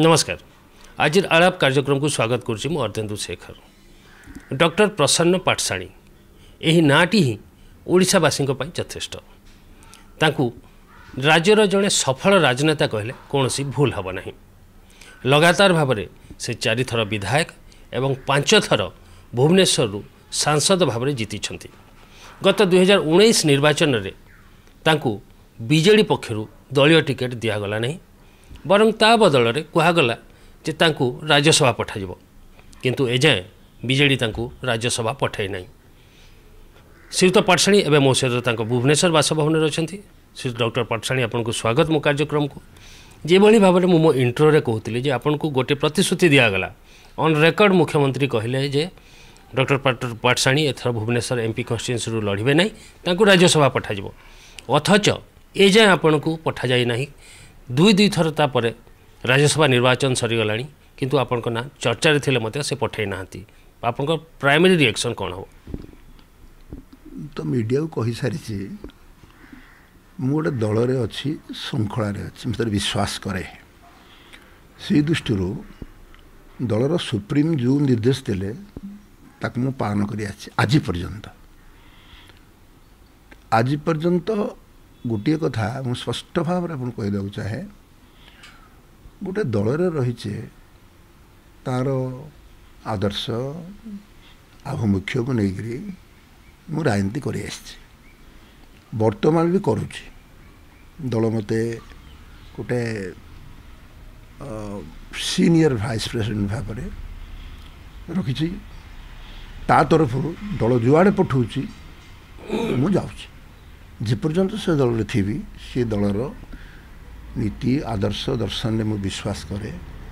नमस्कार। आज आलाप कार्यक्रम को स्वागत करुच्ची मु अर्धेन्दु शेखर। डॉक्टर प्रसन्न पाठशाणी यही नाटी ही ओडिशावासी यथेष्ट। तांकु राज्यर जड़े सफल राजनेता कहले कौन सी भूल हम ना। लगातार भाव में से 4 थर विधायक एवं 5 थर भुवनेश्वर सांसद भाव में जीति। गत 2019 निर्वाचन में तांकु बीजेडी पक्षर दलीय टिकेट दिगला नहीं, बरं ता बदल में कहगला जे तांकु राज्यसभा पठाइब, किंतु एजाए बीजेडी तांकु राज्यसभा पठाई नहीं। श्रीयुत पाठशाणी एवं मो सहित भुवनेश्वर बासभवन में अच्छा। श्री डॉक्टर पाठशाणी आपको स्वागत मो कार्यक्रम को। जो भाव में मो इंट्रो कहती जे आपन को गोटे प्रतिश्रुति दिगला ऑन रेकर्ड मुख्यमंत्री कहले जे डॉक्टर पाठशाणी एथर भुवनेश्वर एमपी कन्स्टिट्यूएंसी लड़े ना, तांकु राज्यसभा पठाइब, अथच एजाए आपन को पठा जाए ना। 2 थर तापर राज्यसभा निर्वाचन सरीगला, किंतु आपण ना चर्चा थे से पठे ना। आप प्राइमरी रिएक्शन कौन हो? तो मीडिया को कही सारी गोटे दल रे अच्छी श्रृंखला अच्छी मतलब विश्वास करे। से दृष्टि दलर सुप्रीम जो निर्देश देले ताक मु पालन करी आज पर्यंत गोटे कथा मु स्पष्ट भाव में कहीदेक चाहे, गोटे दल रही तार आदर्श आभिमुख्य को लेकर मु राजनीति कर वर्तमान भी करुच्ची। दल मते गोटे सीनियर वाइस प्रेसिडेंट भाव में रखी, ता तरफ दल जुआड़े पठाऊँगी मु जाऊँगी। जेपर्यंत से दल में थी सी दलर नीति आदर्श दर्शन में मुझे विश्वास करे।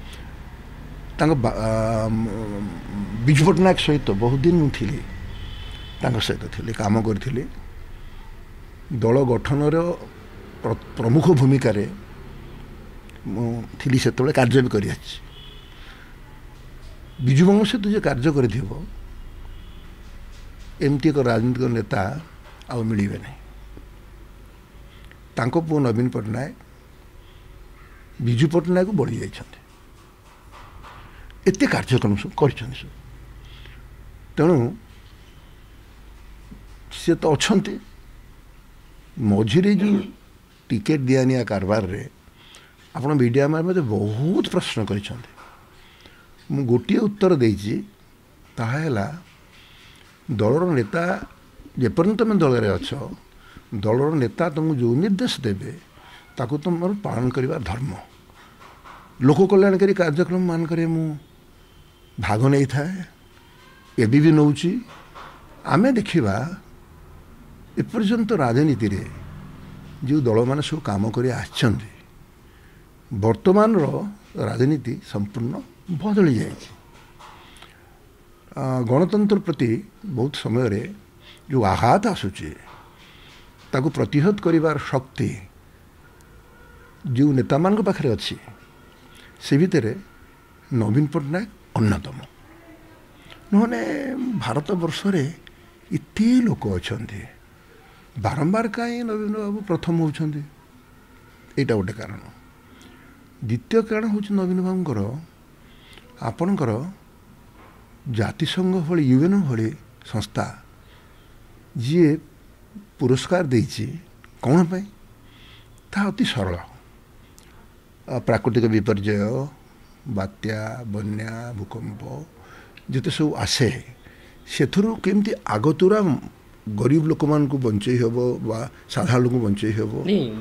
विजु पट्टनायक सहित बहुत दिन मुझे सहित थी काम करी। दल गठन प्रमुख भूमिका मुझे से कार्य भी कर विजु बाबू सहित जो कार्य करमती एक राजनीतिक नेता आ मिले नहीं। तांको पुओ नवीन पट्टनायक विजु पट्टनायक को बढ़ी जाइछन्ते, एते कार्यक्रम सब कर। तेणु सी तो अच्छा मझिरे जो टिकेट दिया कारबार रे आप मीडिया में मत बहुत प्रश्न कर गोटे उत्तर देछि, ताहा दलर नेता जेपर्यंत तुम दल में अच्छ दलर नेता तुमको जो निर्देश देवे ताकू तुम पालन करवा धर्म। लोक कल्याणकारी कार्यक्रम मान करे मु भाग नहीं थाए, एबी भी नौची। आमे देखिबा एपर्यंत राजनीति रे जो दल मान सब काम कर वर्तमान राजनीति संपूर्ण बदली जाए। गणतंत्र प्रति बहुत समय रे जो आघात आसूची ताकू प्रतिहत करिवार शक्ति जो नेता मान पाखे अच्छी से भितर नवीन पट्टनायक अन्यतम। नहने भारत वर्ष रे इतने लोक अच्छा बारंबार कहीं नवीन बाबू प्रथम होती, यहाँ गोटे कारण। द्वितीय कारण हूँ नवीन बाबूर आपणकर जातिसंघ भली यूएन भली संस्था जी पुरस्कार देछि कौन पाई ता अति सरल। प्राकृतिक विपर्यय बात्या बन्या भूकंप जिते सब आसे से केमती आगतुरा गरीब लोक मान को बंचई हेब बा साधारण लोक बंचई हेब।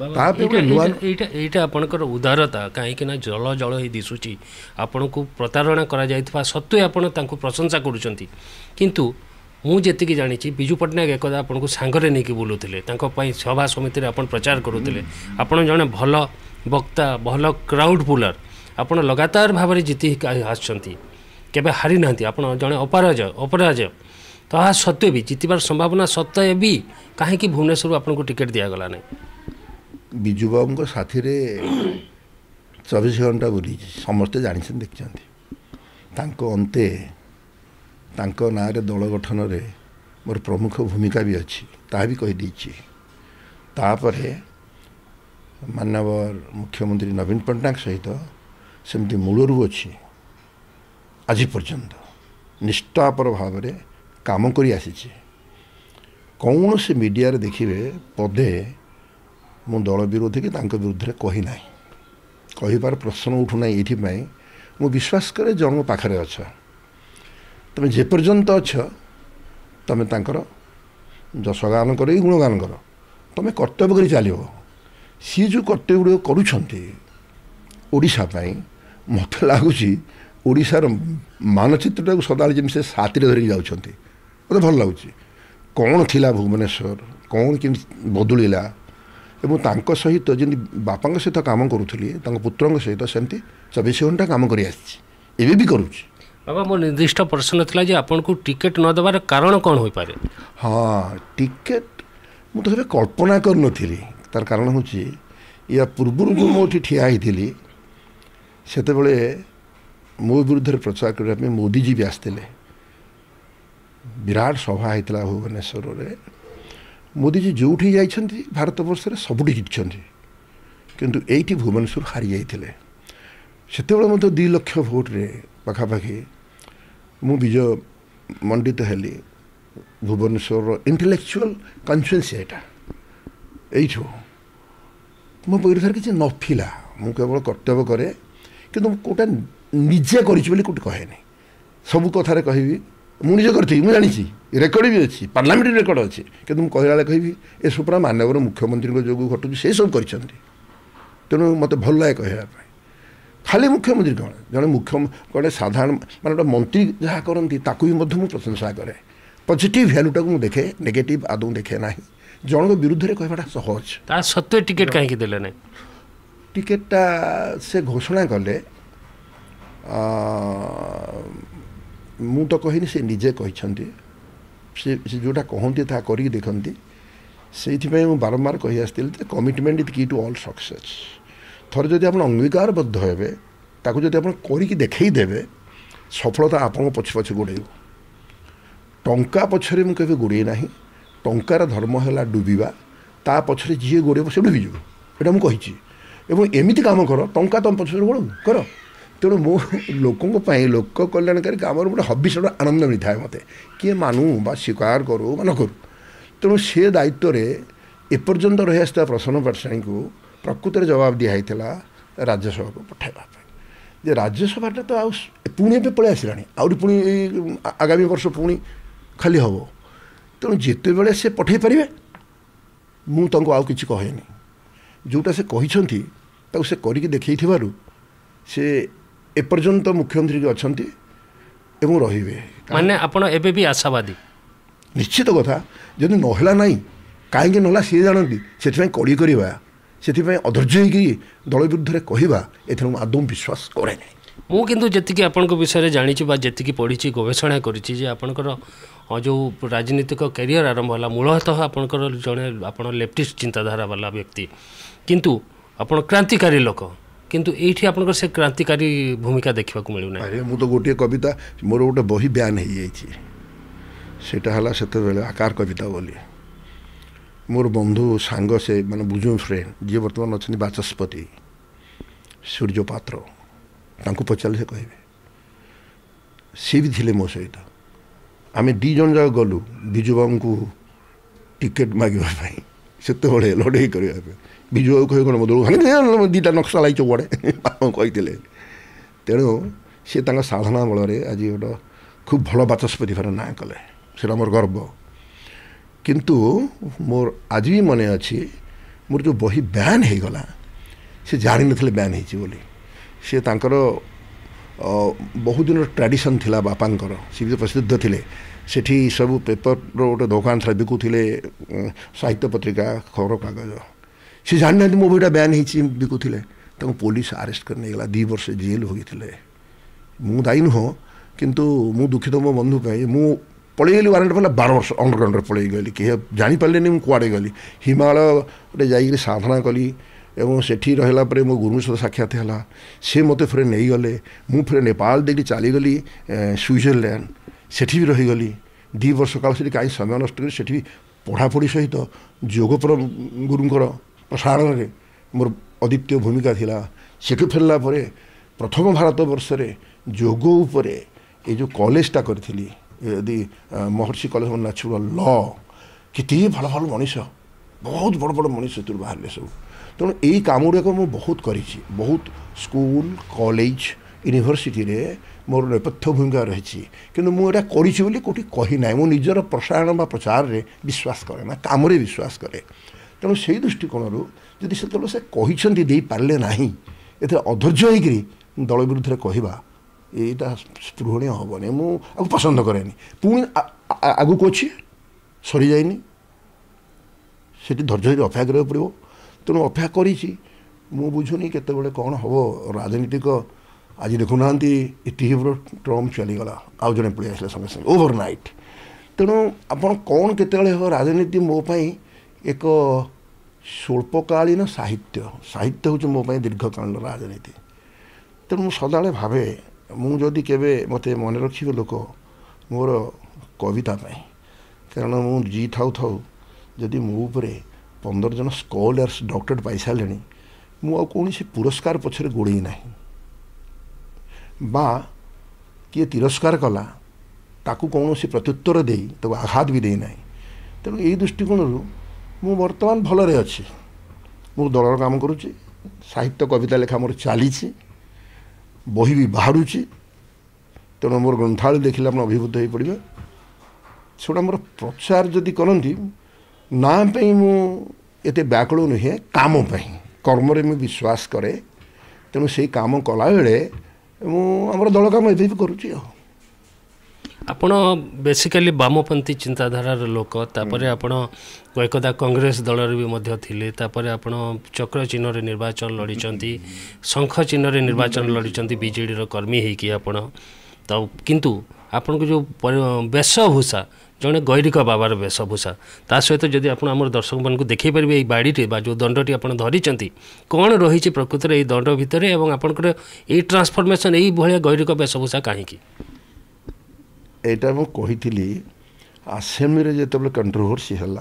एटा आपनकर उदारता कहीं ना जल जल ही दिशुची। आपन को प्रतारणा करा जायथवा सत्वे आपन तांको प्रशंसा करूचंती, किंतु मु जेतिकी जानी विजु पट्टनायक एकदा आपन को सांगरे नहीं बुलूले सभा समिति आप प्रचार करुले। आपन जड़े भल वक्ता भल क्राउड पुलर, आपन लगातार भाव में जीति आसछंती, केबे हारी नांती। आपन जड़े अपराजय ता सत्वे भी जीतबार संभावना सत्वे भी कहीं भुवनेश्वर आपन को टिकेट दिगला नहीं। विजु बाबू साथी रे 24 घंटा बुरी समस्ते जानी देखते अंते तांको ना रे दल गठन रे मोर प्रमुख भूमिका भी अच्छी ता भी कही दीची। तापरे माननीय मुख्यमंत्री नवीन पट्टनायक सहित सेमती मूलरू अच्छी आज पर्यंत निष्ठापर भाव में काम कर आसी कौन से मीडिया देखिए पदे मु दल विरोधी कि विरुद्ध में कहीना कहीबार प्रश्न उठूना ये मु विश्वास करे जन पाखे अच्छा तुम जेपर्यंत अच्छ तुम जशगान कर गुणगान कर तुम कर्तव्य कर चलो सी जो कर्तव्य करुँचापाई मत लगुच ओडार मानचित्र सदा जमी से साथी धरिकी जाऊँच मत भल लगुच कौन थिला भुवनेश्वर कौन कि बदलिला एवं सहित जमी बापा सहित काम करुली पुत्र सहित सेमती 24 घंटा काम कर भी करुँच बाबा मो निर्दिष्ट प्रश्न था जे आपन को टिकेट न देवार कारण कौन हो पारे। हाँ टिकेट मुझे तो कल्पना कर नी तार कारण हूँ या पूर्व जो मुझे ठिया होती से मो विरुद्ध प्रचार करने मोदीजी भी आसते विराट सभा होता भुवनेश्वर में मोदीजी जो जाइए भारत वर्ष सबुठी जितने किंतु एटी भुवनेश्वर हारी जाते से 2 लाख भोट्रे पखापाखि मु विजय मंडित हेली भुवनेश्वर इंटेलेक्चुअल कन्स्टिट्यूएंसी यहाँ मो विरुद्ध किसी नथिला मु केवल कर्तव्य करे कि कोटा निजे करी कहे सब कथार कहि मुझे करी मुझे जानी रेकर्ड भी अच्छी पार्लियामेंट रेकर्ड अच्छी कि कहला कहि ए सब मानवर मुख्यमंत्री जो घटू से सब कर तेणु मत भल लगे कहवाई खाली मुख्यमंत्री कौन जड़े मुख्य गोटे साधारण मान गोटे मंत्री जहाँ करती भी प्रशंसा करे पॉजिटिव वैल्यूटा को देखे नेगेटिव आदौ देखे ना जन विरुद्ध में कहवाटा सहज ता सत्वे टिकेट कहीं देले ना टिकेटा से घोषणा कले मु तो कहनी से निजे कहते से जोटा कहती ता कर देखती से बारंबार कही आसती commitment is key to all success थर जदि आप अंगीकारबद्ध हे ताकू जदि आप करके देखईदेवे सफलता आपन पछ पछ गोड़े टंका पछरे मु केबे गोड़े ना टंकार धर्म है डुबा ता पछरे जी गोड़े से डुबीज यहाँ मुझे एवं एमती काम कर टंका तुम पछरे गोड़ कर तेणु मो लोक लोक कल्याणकारी काम गोटे हबी से आनंद मिलता है मत किए मानू बा स्वीकार करूँ न करूँ तेणु से दायित्व एपर्यंत रही आसता प्रसन्न पाठशाणी को प्रकृत में जवाब दिखाई राज्यसभा को पठाइबा राज्यसभाटा तो पुणी ए पलि आसला आउरी पुणी आगामी वर्ष पुणी खाली हम तेणु जिते बड़े से पठे पारे मुझे आउ कि कहेनी जोटा से कहते से करके देखई से एपर्यंत मुख्यमंत्री अच्छा एवं रे माने आपण एबे भी आशावादी निश्चित कथा जदि नहला ना कहीं नहला सी जानती से कड़ी करवा से अधर्य दल विरुद्ध में कहवा ए आदौ विश्वास करे मु किंतु जी आपण विषय जानी जी पढ़ी गवेषणा कर जो राजनीतिक कैरियर आरंभ है मूलतः आपंकर जड़े आप लेफ्टिस्ट चिंताधारा वाला व्यक्ति किंतु आपण क्रांतिकारी लोक किंतु ये आप से क्रांतिकारी भूमिका देखा मिलूना। अरे मु तो गोटे कविता मोर गोटे बही बयान हो जाटा से आकार कविता बोली मोर बंधु सांग से माने बुझू फ्रेंड जी बर्तमान अच्छा बाचस्पति सूर्य पात्र तांको पचारे से कहे सी भी थिले मो सहित आम 2 जन जाक गलु विजु बाबू को टिकेट मागे से लड़े करने विजु बाबू कह कौन 2टा नक्सा लाई चौड़े कही तेणु सी साधना बल आज गोटे खूब भल बाचस्पति भार ना कले से मोर गर्व किंतु मोर आज भी मन अच्छी मोर जो बही बैन हो गला से जानी नथिले बैन होती बोली सी तांकर बहुत दिन ट्रेडिशन थिला बापांकर सी भी प्रसिद्ध थिले सेठी सब पेपर गोटे दुकान था बिकुले साहित्य पत्रिका खबर कागज सी जानी ना मो बहीटा बैन हो बिकुले पुलिस आरेस्ट कर नहीं गला 2 वर्ष जेल हो गए मु दायी नुह किंतु मु दुखित मो बंधु पे मु पलैगली वारंट पड़ा 12 वर्ष अंडरग्राउंड पलैगली कि जापरि मुझे गली हिमालय गोटे जा साधना कली एवं सेठी रहा मो गुरु सहित साक्षात है सी मत फिर नहीं गले मु फिर नेपाल देखी चलीगली स्विट्जरलैंड सेठी भी रहीगली 2 वर्ष काल से कहीं समय नष्ट कर सेठी भी पढ़ापढ़ी सहित जोगपर गुरुंर प्रसारण में मोर अद्वितीय भूमिका थिला सेठू फेरला प्रथम भारत वर्ष रे जोग उपरे ये जो कॉलेजटा करी यदि महर्षि कॉलेज ऑफ नेचुरल लॉ कितनी भल भल मनीष बहुत बड़ बड़ मनीष से बाहर सब तेणु यही काम गुड़ाक मुझे बहुत करी बहुत स्कूल कॉलेज यूनिवर्सिटी रे मोर नेपथ्य भूमिका रही कि मुझे करी कौटी कहीना मो निजर प्रसारण बा प्रचार रे विश्वास करे ना काम विश्वास करे तेणु से दृष्टिकोण जदि से कहते दे पारे ना ये अधैर्य होकर दल विरुद्ध कहवा यहाँ स्पृहणीय हेनी मुझे पसंद कैनि पुणी आग को अच्छी सरी जाइनी से धैर्य अपेक्षा करा पड़ो तेणु अपेक्षा करी बुझुनी केतबे कौन हम राजनीतिक आज देखुना इतिहास ट्रम्प चलीगला आउ जड़े पड़े आसले संगे संगे ओवरनाइट तेणु आपड़ कौन केतबे हम राजनीति मोपाई एक स्वल्पकालीन साहित्य साहित्य हूँ मोपाई दीर्घकालीन राजनीति तेणु मुझे सदा भावे मुझे केवे मत मन रखिए लोक मोर कविता कारण मुझे जी थाऊ थाऊ जदि मो 15 जन स्कॉलर्स डॉक्टरेट पाई सारे मुझे कौन से पुरस्कार पछरे गोड़े ना बा किए तिरस्कार कला ताकू कौन से प्रत्युत्तर दे तो आघात भी देना तेणु यही दृष्टिकोण मु बर्तमान भलरे अच्छी मु दलर काम करुच्ची साहित्य कविता लेखा मोर चली बही भी बाहर तेणु मोर ग्रंथावली देखिले आप अभिभूत हो पड़े सेटा मोर प्रचार जदि करती ना मुझे व्याकुल नुहे काम कर्म रे विश्वास करे तेणु से काम कला बेले आम दल काम एवं भी करुच्ची आपण बेसिकली वामपंथी चिंताधारार लोक तापर आपण एकदा कांग्रेस दलर भी मध्य थिले तापर आपण चक्र चिन्ह रे निर्वाचन लड़ीचंती शंख चिन्ह रे निर्वाचन लड़ीचंती बीजेडी रो कर्मी है कि आपण तो किंतु आपण को जो वेशभूषा जड़े गैरिक बाबार वेशभूषा ता सहित जदि आप आम दर्शक मान देखी पारे ये बाड़ीटे जो दंडटी आप धरी कौन रही प्रकृत में दंड भितर एवं आपंकर ये ट्रांसफॉर्मेशन यही भाया गैरिक वेशभूषा कहीं एटा मु कही आसेम्बली जो कंट्रोवर्सी है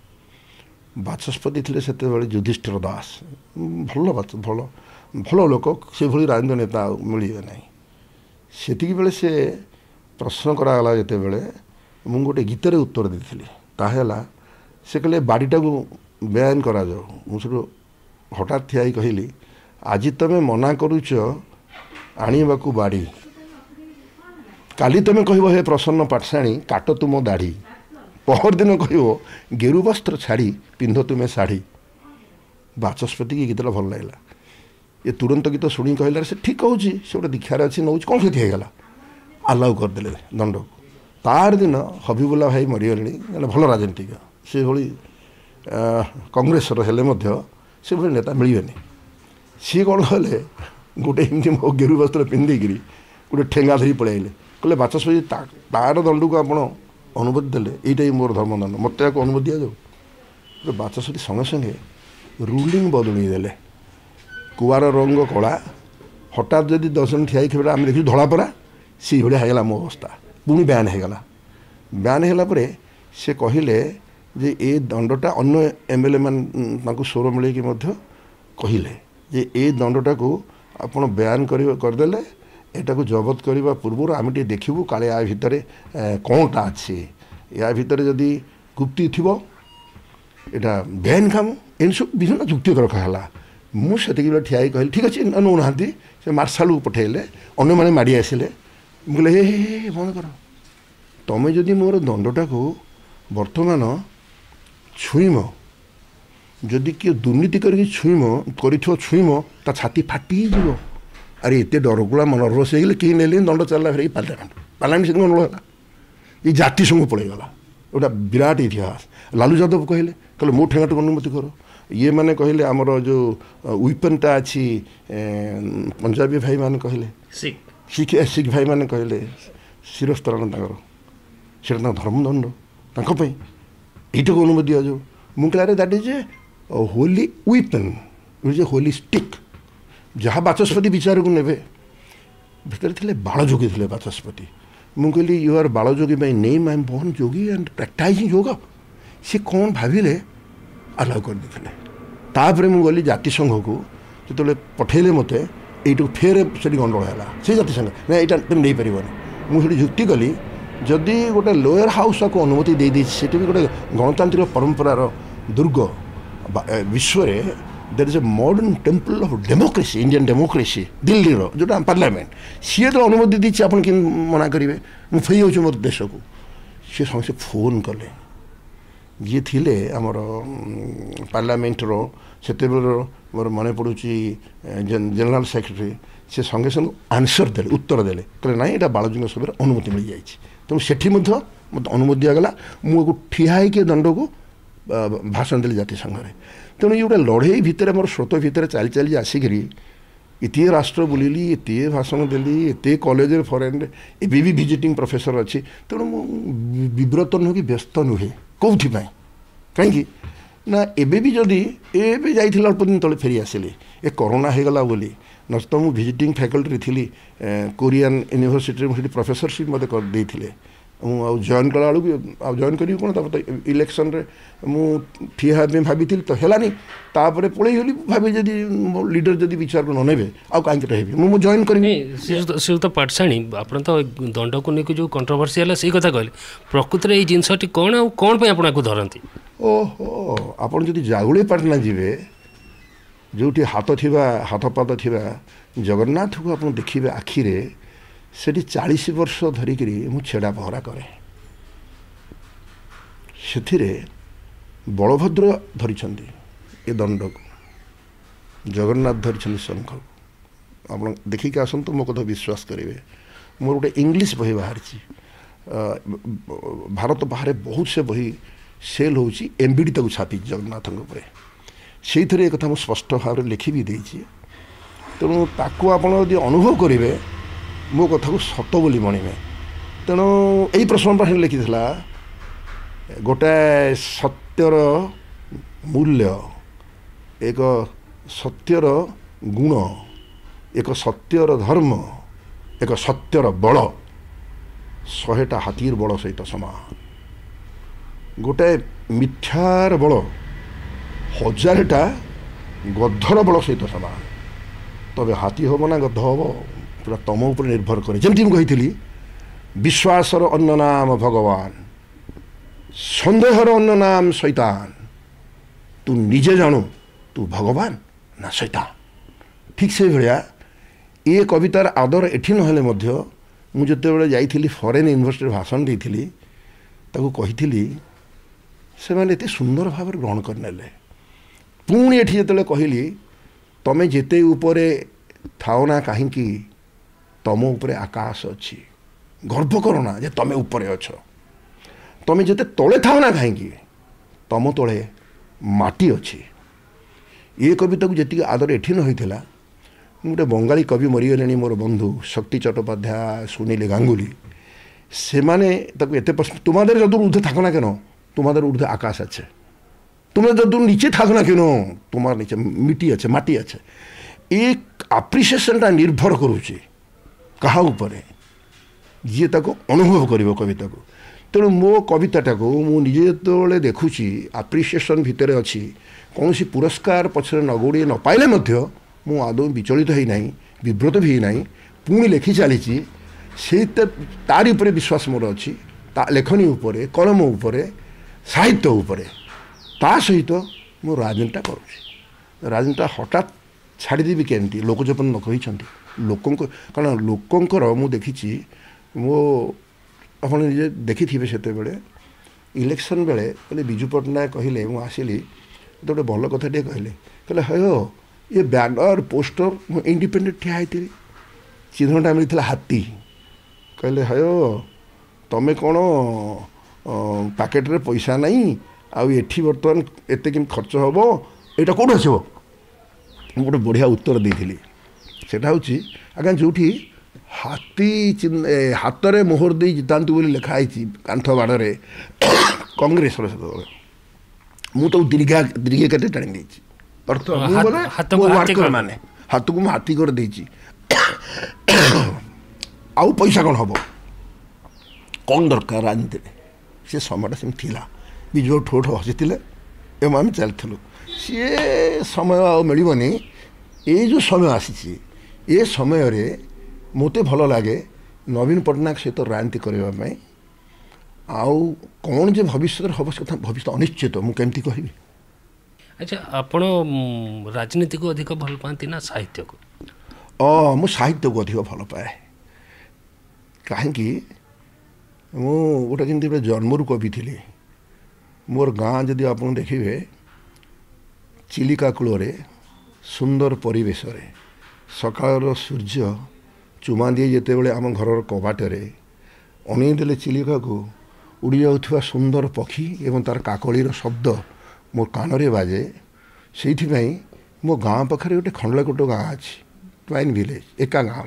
बाचस्पति थे से युधिष्ठिर दास भल भल भल लोक से भली राजनीतिक नेता मिले ना से बेले से प्रश्न कराला जिते बड़े मुझे गोटे गीत उत्तर देती ताहला से कहले बाड़ीटा को बेआईन करा जाओ मुझे हठात ठिया कहली आज तुम मना करुच आने को बाड़ी काली तुम कह हे प्रसन्न पाठशाणी काट तुम दाढ़ी पहर दिन कह गेरु वस्त्र छाड़ी पिंध तुम्हें शाढ़ी बाचस्पति की गीतटा भल लगे ये तुरंत गीत शुणी कहला से ठीक कहूँ से गोटे दीक्षार अच्छी नौ कौन क्षति होगा आलाउ करदे दंड को तार दिन हबिबुल्ला भाई मरीगले जन भल राजनीतिक से भली कांग्रेस हेले से भली नेता मिलबे सी कौन कहले गोटे एमती मो गेरु वस्त्र पिंधिकी गोटे ठेंगा धरी पलैले कहले बाचस्पति तार दंड को आप अनुमति देले यही मोर धर्मदंड मत अनुमति दि जाऊ बाचस्पति संगे संगे रूलिंग बदलई देले कुआर रंग कला हठात जदि 10 जन ठिया थे आम देखी धला परा सी भाया होगा मो अवस्था पुणी बैन होगा बैन होगापर से कहले जे ए दंडटा अन्य एमएलए मान स्वर मिले कहले जे ए दंडटा को आप बयान करदे एटा को जबत करने पूर्व आम टे देखू काले या भितर कौनटा अच्छे या भितर जदि गुप्ती थी यहाँ बेआईन काम इन सब विभिन्न जुक्ति रखाला मुझे ठिया कहली ठीक अच्छे नौना से मार्शाल को पठेले अन्य मैंने माड़ी आसिले मुझे हे बंद कर तुम्हें जदि मोर दंडटा को बर्तमान छुईम जदि किए दुर्नीति करके छुईम ता छाती फाटी जीव अरे एत डरगुला नर्भस हो कि नेले दंड चलला फिर पार्लियामेंट से गंडगोल ये जातिसंघ पलैगला गोटा विराट इतिहास लालू यादव कहले मो ठेंगाटू अनुमति कर ये मैंने कहले आमर जो विपनटा अच्छी पंजाबी भाई मैंने कहले सिख भाई मैंने कहले शिरस्तरण से धर्मदंड यहीटा को अनुमति दि जाऊ मुझे that is a holy weapon it is a holy stick जहाँ बाचस्पति विचार को नेबे भितर थे बालयोगी थे बाचस्पति मुझे कहली you are Balyogi by name I am born yogi and practising yoga सी कौन भाविले अलाउ कर देते तापर मुझे गली जातिसंघ को जो पठेले मत এইটুকু ଫେରେ ସେଠି ଗଣ୍ଡଗୋଳ ହେଲା ସେ ଜାତିସଂଘ ନା ଏଇଟା ତୁମେ ନେଇପାରିବନି। ମୁଁ ସେଠି ଯୁକ୍ତି କଲି ଯଦି ଗୋଟେ ଲୋୟର ହାଉସ୍ ଆକୁ ଅନୁମତି ଦେଇଦେଇଛି ସେଠି ବି ଗୋଟେ ଗଣତାନ୍ତ୍ରିକ ପରମ୍ପରାର ଦୁର୍ଗ ବିଶ୍ୱରେ there is a modern temple of democracy Indian democracy ଦିଲ୍ଲୀର ଯେଉଁଟା ପାର୍ଲାମେଣ୍ଟ ସିଏ ତ ଅନୁମତି ଦେଇଛି ଆପଣ କେମିତି ମନା କରିବେ ମୁଁ ଫେରି ଯାଉଛି ମୋର ଦେଶକୁ। ସିଏ ସମସ୍ତେ ଫୋନ୍ କଲେ ଯିଏ ଥିଲେ ଆମର ପାର୍ଲାମେଣ୍ଟର ସେତେବେଳର ମୋର ମନେ ପଡ଼ୁଛି ଜେନେରାଲ ସେକ୍ରେଟାରୀ ସେ ସଙ୍ଗେ ସଙ୍ଗେ ଆନ୍ସର ଦେଲେ ଉତ୍ତର ଦେଲେ କହିଲେ ନାଇଁ ଏଇଟା ବାଳଜୀଙ୍କ ସଭାରେ ଅନୁମତି ମିଳିଯାଇଛି। ତେଣୁ ସେଠି ମଧ୍ୟ ମୋତେ ଅନୁମତି ଦିଆଗଲା ମୁଁ ଏକୁ ଠିଆ ହେଇକି ଦଣ୍ଡକୁ ଭାଷଣ ଦେଲି ଜାତିସଂଘରେ। ତେଣୁ ଇଏ ଗୋଟେ ଲଢ଼େଇ ଭିତରେ ମୋର ସ୍ରୋତ ଭିତରେ ଚାଲି ଚାଲି ଆସିକିରି ଏତେ ରାଷ୍ଟ୍ର ବୁଲିଲି ଏତେ ଭାଷଣ ଦେଲି ଏତେ କଲେଜରେ ଫରେନ୍ରେ ଏବେ ବି ଭିଜିଟିଂ ପ୍ରଫେସର ଅଛି। ତେଣୁ ମୁଁ ବିବ୍ରତ ନୁହେଁ କି ବ୍ୟସ୍ତ ନୁହେଁ କେଉଁଥିପାଇଁ କାହିଁକି ନା ଏବେ ବି ଯଦି ଏବେ ଯାଇଥିଲି ଅଳ୍ପ ଦିନ ତଳେ ଫେରି ଆସିଲି ଏ କରୋନା ହେଇଗଲା ବୋଲି ନଚେତ ମୁଁ ଭିଜିଟିଂ ଫ୍ୟାକଲ୍ଟିରେ ଥିଲି କୋରିଆନ୍ ୟୁନିଭର୍ସିଟିରେ ମୁଁ ସେଠି ପ୍ରଫେସରସିପ୍ ମୋତେ ଦେଇଥିଲେ। ମୁଁ ଆଉ ଜଏନ୍ କଲା ବେଳକୁ ଆଉ ଜଏନ୍ କରିବି କ'ଣ ତାପରେ ତ ଇଲେକ୍ସନରେ ମୁଁ ଠିଆ ହେବା ପାଇଁ ଭାବିଥିଲି ତ ହେଲାନି ତାପରେ ପଳେଇଗଲି ଭାବି ଯଦି ମୋ ଲିଡର ଯଦି ବିଚାରକୁ ନ ନେବେ ଆଉ କାହିଁକି ରହିବି ମୁଁ ଜଏନ୍ କରିବି। ଶ୍ରୀଯୁକ୍ତ ପାଟଶାଣୀ ଆପଣ ତ ଦଣ୍ଡକୁ ନେଇକି ଯେଉଁ କଣ୍ଟ୍ରୋଭର୍ସି ହେଲା ସେଇ କଥା କହିଲେ ପ୍ରକୃତରେ ଏଇ ଜିନିଷଟି କ'ଣ ଆଉ କ'ଣ ପାଇଁ ଆପଣ ଆକୁ ଧରନ୍ତି? ଓହୋ ଆପଣ ଯଦି ଜାଗୁଳେପାଟଣା ଯିବେ ଯେଉଁଠି ହାତ ପାଦ ଥିବା ଜଗନ୍ନାଥକୁ ଆପଣ ଦେଖିବେ ଆଖିରେ ସେଠି 40 ବର୍ଷ ଧରିକିରି ମୁଁ ଛେଡ଼ା ପହରା କରେ। ସେଥିରେ ବଳଭଦ୍ର ଧରିଛନ୍ତି ଏ ଦଣ୍ଡକୁ ଜଗନ୍ନାଥ ଧରିଛନ୍ତି ଶଙ୍ଖକୁ। ଆପଣ ଦେଖିକି ଆସନ୍ତୁ ମୋ କଥା ବିଶ୍ୱାସ କରିବେ। ମୋର ଗୋଟେ ଇଂଲିଶ ବହି ବାହାରିଛି ଭାରତ ବାହାରେ ବହୁତ ସେ ବହି ସେଲ୍ ହେଉଛି ଏମ୍ବିଡ଼ି ତାକୁ ଛାପିଛି ଜଗନ୍ନାଥଙ୍କ ଉପରେ ସେଇଥିରେ ଏ କଥା ମୁଁ ସ୍ପଷ୍ଟ ଭାବରେ ଲେଖି ବି ଦେଇଛି। ତେଣୁ ତାକୁ ଆପଣ ଯଦି ଅନୁଭବ କରିବେ ମୋ କଥାକୁ ସତ ବୋଲି ମଣିବେ। ତେଣୁ ଏଇ ପ୍ରଶ୍ନ ପାଖରେ ଲେଖିଥିଲା ଗୋଟାଏ ସତ୍ୟର ମୂଲ୍ୟ ଏକ ସତ୍ୟର ଗୁଣ ଏକ ସତ୍ୟର ଧର୍ମ ଏକ ସତ୍ୟର ବଳ 100ଟା ହାତୀର ବଳ ସହିତ ସମାନ। ଗୋଟାଏ ମିଥ୍ୟାର ବଳ 1000ଟା ଗଧର ବଳ ସହିତ ସମାନ। ତବେ ହାତୀ ହେବ ନା ଗଧ ହେବ ପୁରା ତମ ଉପରେ ନିର୍ଭର କରେ। ଯେମିତି ମୁଁ କହିଥିଲି ବିଶ୍ୱାସର ଅନ୍ୟ ନାମ ଭଗବାନ ସନ୍ଦେହର ଅନ୍ୟ ନାମ ଶୈତାନ ତୁ ନିଜେ ଜାଣୁ ତୁ ଭଗବାନ ନା ଶୈତାନ। ଠିକ୍ ସେଇଭଳିଆ ଏ କବିତାର ଆଦର ଏଠି ନହେଲେ ମଧ୍ୟ ମୁଁ ଯେତେବେଳେ ଯାଇଥିଲି ଫରେନ୍ ୟୁନିଭର୍ସିଟିରେ ଭାଷଣ ଦେଇଥିଲି ତାକୁ କହିଥିଲି ସେମାନେ ଏତେ ସୁନ୍ଦର ଭାବରେ ଗ୍ରହଣ କରିନେଲେ। ପୁଣି ଏଠି ଯେତେବେଳେ କହିଲି ତମେ ଯେତେ ଉପରେ ଥାଅ ନା କାହିଁକି ତମ ଉପରେ ଆକାଶ ଅଛି ଗର୍ବ କର ନା ଯେ ତମେ ଉପରେ ଅଛ। ତମେ ଯେତେ ତଳେ ଥାଅ ନା କାହିଁକି ତମ ତଳେ ମାଟି ଅଛି। ଏ କବିତାକୁ ଯେତିକି ଆଦର ଏଠି ନ ହୋଇଥିଲା ମୁଁ ଗୋଟେ ବଙ୍ଗାଳୀ କବି ମରିଗଲେଣି ମୋର ବନ୍ଧୁ ଶକ୍ତି চট্টোপাধ্যায় সুনীল গাঙ্গুলি ସେମାନେ ତାକୁ ଏତେ তোমাদের যদুর ঊর্ধ্বে থাকো না কেন তোমাদের ঊর্ধ্বে আকাশ আছে তোমরা যদুর নিচে থাকো না কেন তোমার নিচে মিটি আছে মাটি আছে। ଏ ଆପ୍ରିସିଏସନ୍ଟା ନିର୍ଭର କରୁଛି କାହା ଉପରେ ଯିଏ ତାକୁ ଅନୁଭବ କରିବ କବିତାକୁ। ତେଣୁ ମୋ କବିତାଟାକୁ ମୁଁ ନିଜେ ଯେତେବେଳେ ଦେଖୁଛି ଆପ୍ରିସିଏସନ୍ ଭିତରେ ଅଛି କୌଣସି ପୁରସ୍କାର ପଛରେ ନଗୋଡ଼ି ନ ପାଇଲେ ମଧ୍ୟ ମୁଁ ଆଦୌ ବିଚଳିତ ହେଇନାହିଁ ବିବ୍ରତ ବି ହେଇନାହିଁ ପୁଣି ଲେଖି ଚାଲିଛି। ସେଇ ତାରି ଉପରେ ବିଶ୍ୱାସ ମୋର ଅଛି ତା ଲେଖନୀ ଉପରେ କଲମ ଉପରେ ସାହିତ୍ୟ ଉପରେ। ତା ସହିତ ମୁଁ ରାଜନୀତିଟା କରୁଛି। ରାଜନୀତିଟା ହଠାତ୍ ଛାଡ଼ିଦେବି କେମିତି ଲୋକ ଯେପର୍ଯ୍ୟନ୍ତ ନ କହିଛନ୍ତି ଲୋକଙ୍କ କାରଣ ଲୋକଙ୍କର ମୁଁ ଦେଖିଛି ମୋ ଆପଣ ନିଜେ ଦେଖିଥିବେ ସେତେବେଳେ ଇଲେକ୍ସନ୍ ବେଳେ କହିଲେ ବିଜୁ ପଟ୍ଟନାୟକ କହିଲେ ମୁଁ ଆସିଲି ତ ଗୋଟେ ଭଲ କଥାଟିଏ କହିଲେ ହୟ ଏ ବ୍ୟାନର ପୋଷ୍ଟର ମୁଁ ଇଣ୍ଡିପେଣ୍ଡେଣ୍ଟ ଠିଆ ହେଇଥିଲି ଚିହ୍ନଟା ମିଳିଥିଲା ହାତୀ। କହିଲେ ହୟ ତମେ କ'ଣ ପ୍ୟାକେଟରେ ପଇସା ନାହିଁ ଆଉ ଏଠି ବର୍ତ୍ତମାନ ଏତେ କେମିତି ଖର୍ଚ୍ଚ ହେବ ଏଇଟା କେଉଁଠୁ ଆସିବ। ମୁଁ ଗୋଟେ ବଢ଼ିଆ ଉତ୍ତର ଦେଇଥିଲି ସେଇଟା ହେଉଛି ଆଜ୍ଞା ଯେଉଁଠି ହାତୀ ହାତରେ ମୋହର ଦେଇ ଜିତାନ୍ତୁ ବୋଲି ଲେଖା ହେଇଛି କାନ୍ଥ ବାଡ଼ରେ କଂଗ୍ରେସର ସେତେବେଳେ ମୁଁ ତାକୁ ଦୀର୍ଘ କେତେ ଟାଣି ଦେଇଛି ଅର୍ଥ ମାନେ ହାତକୁ ମୁଁ ହାତୀ କରି ଦେଇଛି। ଆଉ ପଇସା କ'ଣ ହେବ କ'ଣ ଦରକାର ରାଜନୀତିରେ ସେ ସମୟଟା ସେମିତି ଥିଲା। ବିଜୁ ଠୋ ଠୋ ହସିଥିଲେ ଏବଂ ଆମେ ଚାଲିଥିଲୁ। ସିଏ ସମୟ ଆଉ ମିଳିବନି। ଏଇ ଯେଉଁ ସମୟ ଆସିଛି ए समय ମୋତେ ଭଲ ଲାଗେ ନବୀନ ପଟ୍ଟନାୟକ ସହିତ ରାଜନୀତି କରିବା ପାଇଁ। ଆଉ କ'ଣ ଯେ ଭବିଷ୍ୟତରେ ହେବ ସେ କଥା ଭବିଷ୍ୟତ ଅନିଶ୍ଚିତ, ମୁଁ କେମିତି କହିବି। ଆଚ୍ଛା, ଆପଣ ରାଜନୀତିକୁ ଅଧିକ ଭଲ ପାଆନ୍ତି ନା ସାହିତ୍ୟକୁ? ମୁଁ ସାହିତ୍ୟକୁ ଅଧିକ ଭଲ ପାଏ। କାହିଁକି, ମୁଁ ଗୋଟେ ଯେମିତି ଗୋଟେ ଜନ୍ମରୁ କବି ଥିଲି। ମୋର ଗାଁ ଯଦି ଆପଣ ଦେଖିବେ, ଚିଲିକା କୂଳରେ ସୁନ୍ଦର ପରିବେଶରେ ସକାଳର ସୂର୍ଯ୍ୟ ଚୁମା ଦିଏ ଯେତେବେଳେ ଆମ ଘରର କବାଟରେ ଅନେଇ ଦେଲେ ଚିଲିକାକୁ, ଉଡ଼ି ଯାଉଥିବା ସୁନ୍ଦର ପକ୍ଷୀ ଏବଂ ତା'ର କାକଳିର ଶବ୍ଦ ମୋ କାନରେ ବାଜେ। ସେଇଥିପାଇଁ ମୋ ଗାଁ ପାଖରେ ଗୋଟେ ଖଣ୍ଡଳାକୋଟ ଗାଁ ଅଛି, ପାଇନ୍ ଭିଲେଜ, ଏକା ଗାଁ।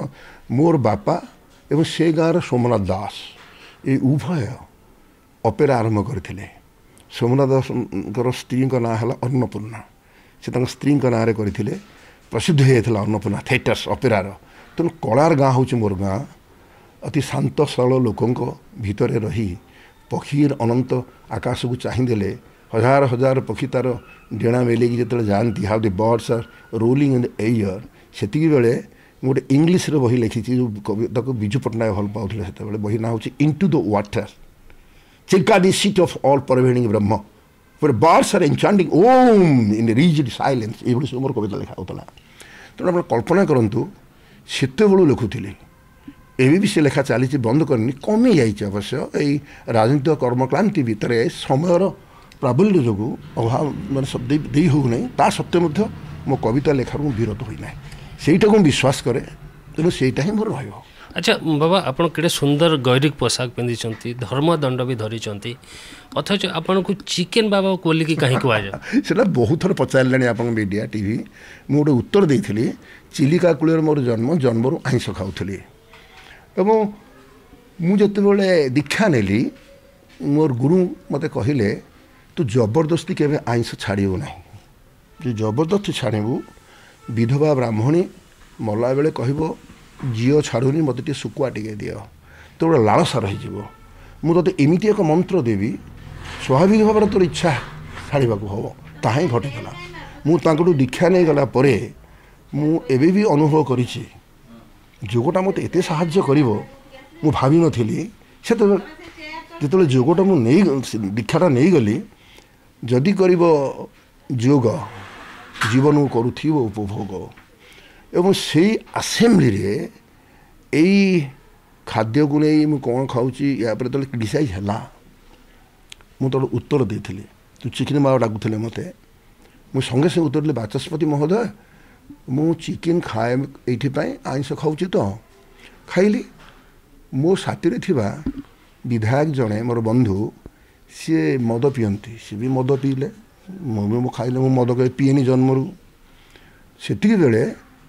ମୋର ବାପା ଏବଂ ସେ ଗାଁର ସୋମନାଥ ଦାସ ଏଇ ଉଭୟ ଅପେରା ଆରମ୍ଭ କରିଥିଲେ। ସୋମନାଥ ଦାସଙ୍କର ସ୍ତ୍ରୀଙ୍କ ନାଁ ହେଲା ଅନ୍ନପୂର୍ଣ୍ଣା। ସେ ତାଙ୍କ ସ୍ତ୍ରୀଙ୍କ ନାଁରେ କରିଥିଲେ, ପ୍ରସିଦ୍ଧ ହୋଇଯାଇଥିଲା ଅନ୍ନପୂର୍ଣ୍ଣା ଥିଏଟର୍ସ ଅପେରାର। ତେଣୁ କଳାର ଗାଁ ହେଉଛି ମୋର ଗାଁ। ଅତି ଶାନ୍ତ ସରଳ ଲୋକଙ୍କ ଭିତରେ ରହି ପକ୍ଷୀ ଅନନ୍ତ ଆକାଶକୁ ଚାହିଁଦେଲେ ହଜାର ହଜାର ପକ୍ଷୀ ତା'ର ଡେଣା ମେଲେଇକି ଯେତେବେଳେ ଯାଆନ୍ତି, how the birds are rolling in the air, ସେତିକି ବେଳେ ମୁଁ ଗୋଟେ ଇଂଲିଶରେ ବହି ଲେଖିଛି, ଯେଉଁ କବିତାକୁ ବିଜୁ ପଟ୍ଟନାୟକ ଭଲ ପାଉଥିଲେ ସେତେବେଳେ। ବହି ନାଁ ହେଉଛି into the water, Chilika the seat of all pervading Brahma, where birds are enchanting Om in rigid silence। ଏଇଭଳି ସବୁ ମୋର କବିତା ଲେଖା ହେଉଥିଲା। ତେଣୁ ଆପଣ କଳ୍ପନା କରନ୍ତୁ, ସେତେବେଳୁ ଲେଖୁଥିଲି। ଏବେ ବି ସେ ଲେଖା ଚାଲିଛି, ବନ୍ଦ କରିନି, କମିଯାଇଛି ଅବଶ୍ୟ। ଏଇ ରାଜନୈତିକ କର୍ମକ୍ଲାନ୍ତି ଭିତରେ ସମୟର ପ୍ରାବଲ୍ୟ ଯୋଗୁଁ ଅଭାବ ମାନେ ଦେଇ ହେଉନାହିଁ। ତା ସତ୍ତ୍ୱେ ମଧ୍ୟ ମୋ କବିତା ଲେଖାରୁ ମୁଁ ବିରତ ହୋଇନାହିଁ। ସେଇଟାକୁ ମୁଁ ବିଶ୍ୱାସ କରେ, ତେଣୁ ସେଇଟା ହିଁ ମୋର ରହିବ। ଆଚ୍ଛା ବାବା, ଆପଣ କେଡ଼େ ସୁନ୍ଦର ଗୈରିକ ପୋଷାକ ପିନ୍ଧିଛନ୍ତି, ଧର୍ମଦଣ୍ଡ ବି ଧରିଛନ୍ତି, ଅଥଚ ଆପଣଙ୍କୁ ଚିକେନ ବାବା ବୋଲିକି କାହିଁ କୁହାଯାଏ? ସେଟା ବହୁତ ଥର ପଚାରିଲାଣି ଆପଣଙ୍କ ମିଡ଼ିଆ ଟିଭି। ମୁଁ ଗୋଟେ ଉତ୍ତର ଦେଇଥିଲି, ଚିଲିକା କୂଳରେ ମୋର ଜନ୍ମରୁ ଆଇଁଷ ଖାଉଥିଲି। ଏବଂ ମୁଁ ଯେତେବେଳେ ଦୀକ୍ଷା ନେଲି, ମୋର ଗୁରୁ ମୋତେ କହିଲେ, ତୁ ଜବରଦସ୍ତି କେବେ ଆଇଁଷ ଛାଡ଼ିବୁ ନାହିଁ। ଯେ ଜବରଦସ୍ତି ଛାଡ଼ିବୁ, ବିଧବା ବ୍ରାହ୍ମଣୀ ମଲାବେଳେ କହିବ ଝିଅ ଛାଡ଼ୁନି, ମୋତେ ଟିକେ ଶୁଖୁଆ ଟିକେ ଦିଅ, ତୋ ଗୋଟେ ଲାଳସା ରହିଯିବ। ମୁଁ ତୋତେ ଏମିତି ଏକ ମନ୍ତ୍ର ଦେବି, ସ୍ୱାଭାବିକ ଭାବରେ ତୋର ଇଚ୍ଛା ଛାଡ଼ିବାକୁ ହେବ। ତାହା ହିଁ ଘଟିଥିଲା। ମୁଁ ତାଙ୍କଠୁ ଦୀକ୍ଷା ନେଇଗଲା ପରେ ମୁଁ ଏବେ ବି ଅନୁଭବ କରିଛି, ଯୋଗଟା ମୋତେ ଏତେ ସାହାଯ୍ୟ କରିବ ମୁଁ ଭାବିନଥିଲି। ସେତେବେଳେ ଯେତେବେଳେ ଯୋଗଟା ମୁଁ ଦୀକ୍ଷାଟା ନେଇଗଲି, ଯଦି କରିବ ଯୋଗ ଜୀବନକୁ କରୁଥିବ ଉପଭୋଗ। ଏବଂ ସେଇ ଆସେମ୍ବଲିରେ ଏଇ ଖାଦ୍ୟକୁ ନେଇ ମୁଁ କ'ଣ ଖାଉଛି ୟା ଉପରେ ଯେତେବେଳେ କ୍ରିଟିସାଇଜ୍ ହେଲା, ମୁଁ ତଳେ ଉତ୍ତର ଦେଇଥିଲି। ତୁ ଚିକେନ ବାବା ଡାକୁଥିଲେ ମୋତେ, ମୁଁ ସଙ୍ଗେ ସଙ୍ଗେ ଉତ୍ତର ଦେଲି, ବାଚସ୍ପତି ମହୋଦୟ, ମୁଁ ଚିକେନ ଖାଏ ଏଇଥିପାଇଁ, ଆଇଁଷ ଖାଉଛି ତ। ଖାଇଲି। ମୋ ସାଥିରେ ଥିବା ବିଧାୟକ ଜଣେ ମୋର ବନ୍ଧୁ, ସିଏ ମଦ ପିଅନ୍ତି, ସିଏ ବି ମଦ ପିଇଲେ, ମୁଁ ଖାଇଲେ। ମୁଁ ମଦ କେବେ ପିଏନି ଜନ୍ମରୁ। ସେତିକି ବେଳେ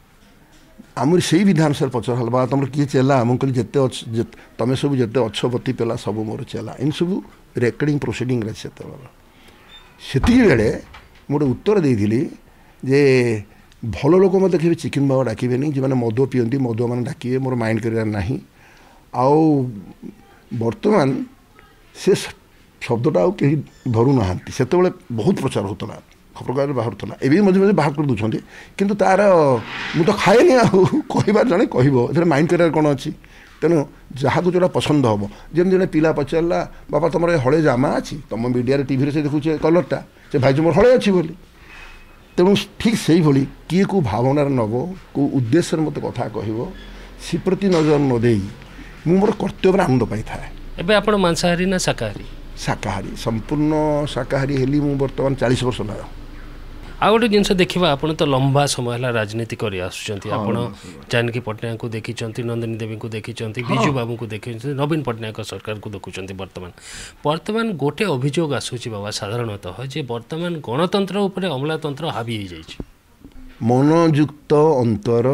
ଆମର ସେଇ ବିଧାନସଭାରେ ପଚରା ହେଲା, ବା ତମର କିଏ ଚେଲା? ମୁଁ କହିଲି, ତମେ ସବୁ ଯେତେ ଅଛ ବତି ପିଲା ସବୁ ମୋର ଚେଲା। ଏମିତି ସବୁ ରେକର୍ଡ଼ିଂ ପ୍ରୋସିଡ଼ିଂରେ ସେତେବେଳେ। ସେତିକି ବେଳେ ମୁଁ ଗୋଟେ ଉତ୍ତର ଦେଇଥିଲି ଯେ ଭଲ ଲୋକ ମୋତେ କେବେ ଚିକେନ ବାବା ଡାକିବେନି, ଯେଉଁମାନେ ମଦ ପିଅନ୍ତି ମଦୁଆମାନେ ଡାକିବେ, ମୋର ମାଇଣ୍ଡ କରିବାର ନାହିଁ। ଆଉ ବର୍ତ୍ତମାନ ସେ ଶବ୍ଦଟା ଆଉ କେହି ଧରୁନାହାନ୍ତି। ସେତେବେଳେ ବହୁତ ପ୍ରଚାର ହେଉଥିଲା, ଖବରକାଗଜରେ ବାହାରୁଥିଲା, ଏବେ ବି ମଝିରେ ମଝିରେ ବାହାର କରିଦେଉଛନ୍ତି। କିନ୍ତୁ ତା'ର ମୁଁ ତ ଖାଏନି, ଆଉ କହିବାର ଜଣେ କହିବ, ଏଥିରେ ମାଇଣ୍ଡ କରିବାର କ'ଣ ଅଛି? ତେଣୁ ଯାହାକୁ ଯେଉଁଟା ପସନ୍ଦ ହେବ। ଯେମିତି ଜଣେ ପିଲା ପଚାରିଲା, ବାପା ତୁମର ଏ ହଳେ ଜାମା ଅଛି? ତୁମ ମିଡ଼ିଆରେ ଟିଭିରେ ସେ ଦେଖୁଛେ କଲର୍ଟା, ସେ ଭାଇ ମୋର ହଳେ ଅଛି ବୋଲି। ତେଣୁ ଠିକ୍ ସେଇଭଳି କିଏ କେଉଁ ଭାବନାରେ ନେବ, କେଉଁ ଉଦ୍ଦେଶ୍ୟରେ ମୋତେ କଥା କହିବ, ସେ ପ୍ରତି ନଜର ନ ଦେଇ ମୁଁ ମୋର କର୍ତ୍ତବ୍ୟରେ ଆନନ୍ଦ ପାଇଥାଏ। ଏବେ ଆପଣ ମାଂସାହାରୀ ନା ଶାକାହାରୀ? ଶାକାହାରୀ, ସମ୍ପୂର୍ଣ୍ଣ ଶାକାହାରୀ ହେଲି ମୁଁ ବର୍ତ୍ତମାନ 40 ବର୍ଷ ହେଲା। ଆଉ ଗୋଟେ ଜିନିଷ ଦେଖିବା, ଆପଣ ତ ଲମ୍ବା ସମୟ ହେଲା ରାଜନୀତି କରି ଆସୁଛନ୍ତି। ଆପଣ ଜାନକୀ ପଟ୍ଟନାୟକଙ୍କୁ ଦେଖିଛନ୍ତି, ନନ୍ଦିନୀ ଦେବୀଙ୍କୁ ଦେଖିଛନ୍ତି, ବିଜୁ ବାବୁଙ୍କୁ ଦେଖିଛନ୍ତି, ନବୀନ ପଟ୍ଟନାୟକ ସରକାରକୁ ଦେଖୁଛନ୍ତି। ବର୍ତ୍ତମାନ ଗୋଟେ ଅଭିଯୋଗ ଆସୁଛି ବାବା ସାଧାରଣତଃ, ଯେ ବର୍ତ୍ତମାନ ଗଣତନ୍ତ୍ର ଉପରେ ଅମଲାତନ୍ତ୍ର ହାବି ହୋଇଯାଇଛି। ମନଯୁକ୍ତ ଅନ୍ତର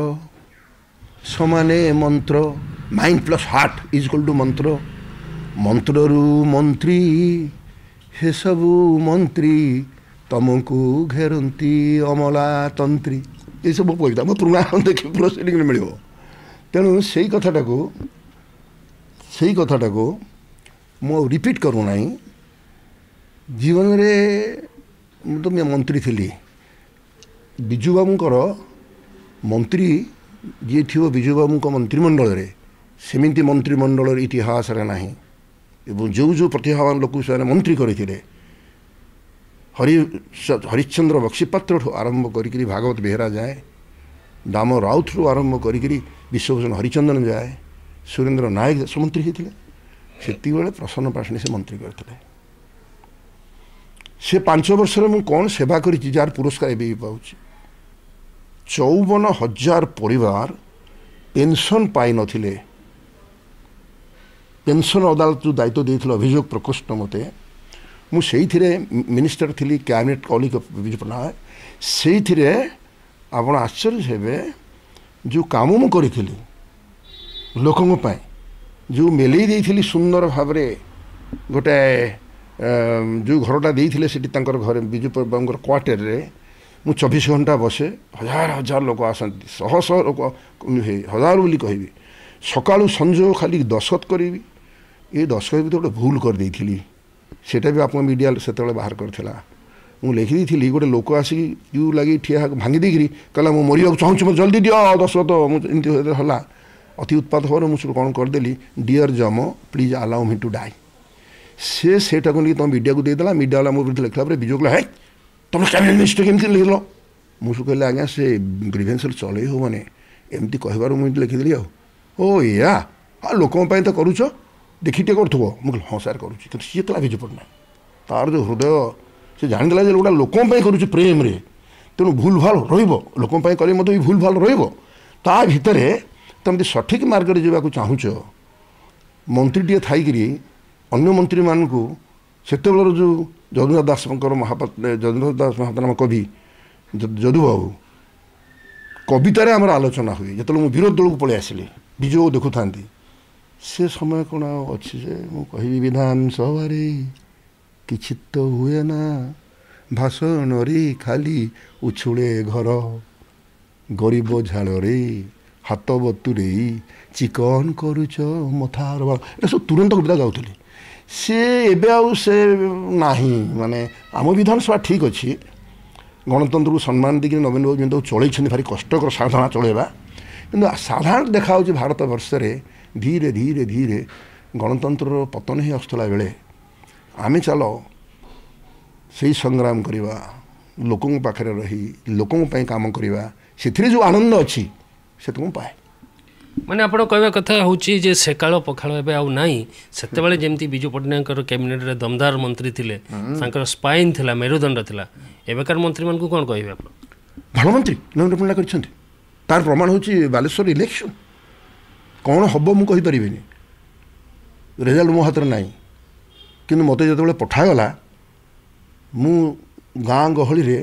ସମାନେ ମନ୍ତ୍ର, mind plus heart is equal to ମନ୍ତ୍ର। ମନ୍ତ୍ରରୁ ମନ୍ତ୍ରୀ, ସେସବୁ ମନ୍ତ୍ରୀ ତମକୁ ଘେରନ୍ତି ଅମଲାତନ୍ତ୍ରୀ। ଏସବୁ କବିତା ମୋ ପୁରୁଣା ଦେଖି ପ୍ରୋସିଡ଼ିଂରେ ମିଳିବ। ତେଣୁ ସେଇ କଥାଟାକୁ ମୁଁ ରିପିଟ୍ କରୁନାହିଁ। ଜୀବନରେ ମୁଁ ତ ମନ୍ତ୍ରୀ ଥିଲି। ବିଜୁ ବାବୁଙ୍କର ମନ୍ତ୍ରୀ ଯିଏ ଥିବ ବିଜୁବାବୁଙ୍କ ମନ୍ତ୍ରିମଣ୍ଡଳରେ ସେମିତି ମନ୍ତ୍ରିମଣ୍ଡଳର ଇତିହାସରେ ନାହିଁ। ଏବଂ ଯେଉଁ ଯେଉଁ ପ୍ରତିଭାବାନ ଲୋକଙ୍କୁ ସେମାନେ ମନ୍ତ୍ରୀ କରିଥିଲେ, ହରିଶ୍ଚନ୍ଦ୍ର ବକ୍ସିପାତ୍ରଠୁ ଆରମ୍ଭ କରିକିରି ଭାଗବତ ବେହେରା ଯାଏ, ଦାମ ରାଉତଠୁ ଆରମ୍ଭ କରିକିରି ବିଶ୍ୱଭୂଷଣ ହରିଚନ୍ଦନ ଯାଏ, ସୁରେନ୍ଦ୍ର ନାୟକ ଦେଶମନ୍ତ୍ରୀ ହେଇଥିଲେ। ସେତିକିବେଳେ ପ୍ରସନ୍ନ ପାଟ୍ଟଶାଣୀ ସେ ମନ୍ତ୍ରୀ କରିଥିଲେ। ସେ 5 ବର୍ଷରେ ମୁଁ କ'ଣ ସେବା କରିଛି ଯାହାର ପୁରସ୍କାର ଏବେ ବି ପାଉଛି। 54,000 ପରିବାର ପେନସନ୍ ପାଇନଥିଲେ। ପେନସନ୍ ଅଦାଲତ ଯେଉଁ ଦାୟିତ୍ୱ ଦେଇଥିଲେ ଅଭିଯୋଗ ପ୍ରକୋଷ୍ଠ ମୋତେ, ମୁଁ ସେଇଥିରେ ମିନିଷ୍ଟର ଥିଲି, କ୍ୟାବିନେଟ୍ କଲିଗ ବିଜୁ ପଟ୍ଟନାୟକ। ସେଇଥିରେ ଆପଣ ଆଶ୍ଚର୍ଯ୍ୟ ହେବେ, ଯେଉଁ କାମ ମୁଁ କରିଥିଲି ଲୋକଙ୍କ ପାଇଁ, ଯେଉଁ ମେଲେଇ ଦେଇଥିଲି ସୁନ୍ଦର ଭାବରେ ଗୋଟାଏ ଯେଉଁ ଘରଟା ଦେଇଥିଲେ ସେଠି ତାଙ୍କର ଘରେ ବିଜୁ ବାବୁଙ୍କର କ୍ୱାର୍ଟରରେ ମୁଁ 24 ଘଣ୍ଟା ବସେ। ହଜାର ହଜାର ଲୋକ ଆସନ୍ତି, ଶହ ଶହ ଲୋକ ନୁହେଁ, ହଜାର ବୋଲି କହିବି। ସକାଳୁ ସଞ୍ଜ ଖାଲି ଦସ୍ତଖତ କରିବି। ଏ ଦସ୍ତଖତ ଭିତରେ ଗୋଟେ ଭୁଲ କରିଦେଇଥିଲି, ସେଇଟା ବି ଆପଣ ମିଡ଼ିଆ ସେତେବେଳେ ବାହାର କରିଥିଲା। ମୁଁ ଲେଖିଦେଇଥିଲି, ଗୋଟେ ଲୋକ ଆସିକି କ୍ୟୁ ଲାଗି ଠିଆ ଭାଙ୍ଗି ଦେଇକିରି କହିଲା ମୁଁ ମରିବାକୁ ଚାହୁଁଛି, ମୋତେ ଜଲ୍ଦି ଦିଅ ଦସ୍ତଖତ। ମୁଁ ଏମିତି ହେଲା, ଅତି ଉତ୍ପାତ ହେବାରୁ ମୁଁ କ'ଣ କରିଦେଲି, dear Yama please allow me to die. ସେଇଟାକୁ ନେଇକି ତୁମ ମିଡ଼ିଆକୁ ଦେଇଦେଲା। ମିଡ଼ିଆ ବାଲା ମୋ ବିରୁଦ୍ଧରେ ଲେଖିଲା ପରେ ବିଜୁ କହିଲା, ହେ ତୁମେ କ୍ୟାବିନେଟ୍ ମିନିଷ୍ଟର କେମିତି ଲେଖିଲ? ମୁଁ ସବୁ କହିଲି, ଆଜ୍ଞା ସେ ଗ୍ରିଭେନ୍ସରେ ଚଳେଇ ହେବ ମାନେ ଏମିତି କହିବାରୁ ମୁଁ ଏମିତି ଲେଖିଦେଲି। ଆଉ ଓ ଏଇଆ, ହଁ ଲୋକଙ୍କ ପାଇଁ ତ କରୁଛ, ଦେଖି ଟିକେ କରୁଥିବ। ମୁଁ କହିଲି ହଁ ସାର୍ କରୁଛି। କିନ୍ତୁ ସିଏ ଥିଲା ବିଜୁ ପଟ୍ଟନାୟକ, ତା'ର ଯେଉଁ ହୃଦୟ, ସେ ଜାଣିଦେଲା ଯେ ଗୋଟେ ଲୋକଙ୍କ ପାଇଁ କରୁଛି ପ୍ରେମରେ, ତେଣୁ ଭୁଲ ଭାଲ ରହିବ, ଲୋକଙ୍କ ପାଇଁ କଲେ ମଧ୍ୟ ବି ଭୁଲ ଭାଲ ରହିବ। ତା ଭିତରେ ତୁମେ ସଠିକ୍ ମାର୍ଗରେ ଯିବାକୁ ଚାହୁଁଛ, ମନ୍ତ୍ରୀଟିଏ ଥାଇକିରି ଅନ୍ୟ ମନ୍ତ୍ରୀମାନଙ୍କୁ ସେତେବେଳର ଯେଉଁ ଯଦୁନାଥ ଦାସଙ୍କର ଯଦୁନାଥ ଦାସ ମହାପାତ୍ର ନାମ କବି ଯଦୁବାବୁ, କବିତାରେ ଆମର ଆଲୋଚନା ହୁଏ। ଯେତେବେଳେ ମୁଁ ବିରୋଧ ଦଳକୁ ପଳେଇ ଆସିଲି, ବିଜୁ ଦେଖୁଥାନ୍ତି, ସେ ସମୟ କ'ଣ ଆଉ ଅଛି ଯେ ମୁଁ କହିବି ବିଧାନସଭାରେ କିଛି ତ ହୁଏ ନା, ଭାଷଣରେ ଖାଲି ଉଛୁଳେ ଘର, ଗରିବ ଝାଳରେ ହାତ ବତୁରେଇ ଚିକନ କରୁଛ ମଥାର ବାଳ। ଏଟା ସବୁ ତୁରନ୍ତ କବିତା ଗାଉଥିଲି। ସେ ଏବେ ଆଉ ସେ ନାହିଁ। ମାନେ ଆମ ବିଧାନସଭା ଠିକ୍ ଅଛି, ଗଣତନ୍ତ୍ରକୁ ସମ୍ମାନ ଦେଇକି ନବୀନ ବାବୁ ଯେମିତି ଚଳେଇଛନ୍ତି, ଭାରି କଷ୍ଟକର ସାଧାରଣ ଚଳେଇବା। କିନ୍ତୁ ସାଧାରଣ ଦେଖାହେଉଛି ଭାରତ ବର୍ଷରେ ଧୀରେ ଧୀରେ ଧୀରେ ଗଣତନ୍ତ୍ରର ପତନ ହିଁ ଆସୁଥିଲା ବେଳେ ଆମେ ଚାଲ ସେଇ ସଂଗ୍ରାମ କରିବା, ଲୋକଙ୍କ ପାଖରେ ରହି ଲୋକଙ୍କ ପାଇଁ କାମ କରିବା, ସେଥିରେ ଯେଉଁ ଆନନ୍ଦ ଅଛି ସେତ ମୁଁ ପାଏ। ମାନେ ଆପଣ କହିବା କଥା ହେଉଛି ଯେ ସେକାଳ ପଖାଳ ଏବେ ଆଉ ନାହିଁ। ସେତେବେଳେ ଯେମିତି ବିଜୁ ପଟ୍ଟନାୟକଙ୍କର କ୍ୟାବିନେଟ୍ରେ ଦମଦାର ମନ୍ତ୍ରୀ ଥିଲେ, ତାଙ୍କର ସ୍ପାଇନ୍ ଥିଲା, ମେରୁଦଣ୍ଡ ଥିଲା। ଏବେକାର ମନ୍ତ୍ରୀମାନଙ୍କୁ କ'ଣ କହିବେ ଆପଣ? ଭଲ ମନ୍ତ୍ରୀ ନବୀନ ପଟ୍ଟନାୟକ କରିଛନ୍ତି। ତାର ପ୍ରମାଣ ହେଉଛି ବାଲେଶ୍ୱର ଇଲେକ୍ସନ୍। କ'ଣ ହେବ ମୁଁ କହିପାରିବିନି, ରେଜଲ୍ଟ ମୋ ହାତରେ ନାହିଁ। କିନ୍ତୁ ମୋତେ ଯେତେବେଳେ ପଠାଗଲା, ମୁଁ ଗାଁ ଗହଳିରେ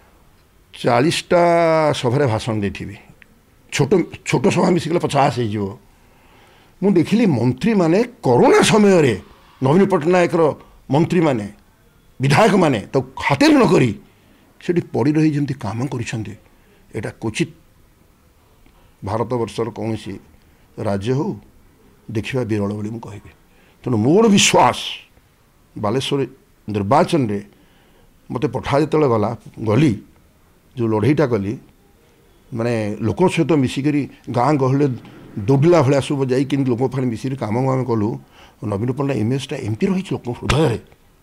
40ଟା ସଭାରେ ଭାଷଣ ଦେଇଥିବି। ଛୋଟ ସଭା ମିଶିଗଲେ 50 ହେଇଯିବ। ମୁଁ ଦେଖିଲି ମନ୍ତ୍ରୀମାନେ କରୋନା ସମୟରେ ନବୀନ ପଟ୍ଟନାୟକର ମନ୍ତ୍ରୀମାନେ, ବିଧାୟକମାନେ ତାକୁ ଖାତିର ନ କରି ସେଠି ପଡ଼ି ରହି ଯେମିତି କାମ କରିଛନ୍ତି, ଏଇଟା କ୍ୱଚିତ୍ ଭାରତବର୍ଷର କୌଣସି ରାଜ୍ୟ ହେଉ ଦେଖିବା ବିରଳ ବୋଲି ମୁଁ କହିବି। ତେଣୁ ମୋର ବିଶ୍ୱାସ ବାଲେଶ୍ୱର ନିର୍ବାଚନରେ ମୋତେ ପଠା ଯେତେବେଳେ ଗଲି ଯେଉଁ ଲଢ଼େଇଟା କଲି, ମାନେ ଲୋକଙ୍କ ସହିତ ମିଶିକରି ଗାଁ ଗହଳିରେ ଦୌଡ଼ିଲା ଭଳିଆ ସବୁ ଯାଇ କେମିତି ଲୋକଙ୍କ ପାଖରେ ମିଶିକି କାମ ଆମେ କଲୁ। ନବୀନ ପଟ୍ଟନାୟକ ଇମେଜଟା ଏମିତି ରହିଛି ଲୋକଙ୍କ ହୃଦୟରେ,